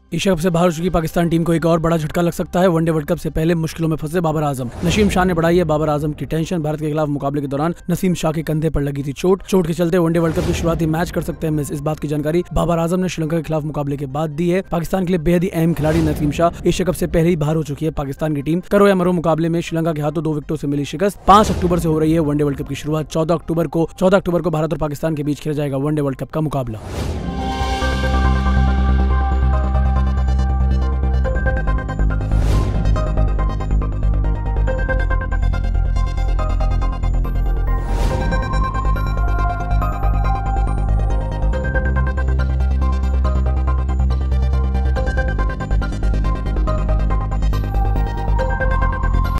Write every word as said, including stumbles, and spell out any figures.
Asia cup से बाहर हो चुकी पाकिस्तान टीम को एक और बड़ा झटका लग सकता है। वनडे वर्ल्ड कप से पहले मुश्किलों में फंसे बाबर आजम। नसीम शाह ने बढ़ाई है बाबर आजम की टेंशन। भारत के खिलाफ मुकाबले के दौरान नसीम शाह के कंधे पर लगी थी चोट। चोट के चलते वनडे वर्ल्ड कप की शुरुआती मैच कर सकते हैं मिस। इस बात की जानकारी बाबर आजम ने श्रीलंका के खिलाफ मुकाबले के बाद दी है। पाकिस्तान के लिए बेहद ही अहम खिलाड़ी नसीम शाह एशिया कप से पहले ही बाहर हो चुकी है। पाकिस्तान की टीम करो या मरो मुकाबले में श्रीलंका के हाथों दो विकेटों से मिली शिकस्त। पांच अक्टूबर से हो रही है वनडे वर्ल्ड कप की शुरुआत। चौदह अक्टूबर को चौदह अक्टूबर को भारत और पाकिस्तान के बीच खेला जाएगा वनडे वर्ल्ड कप का मुकाबला।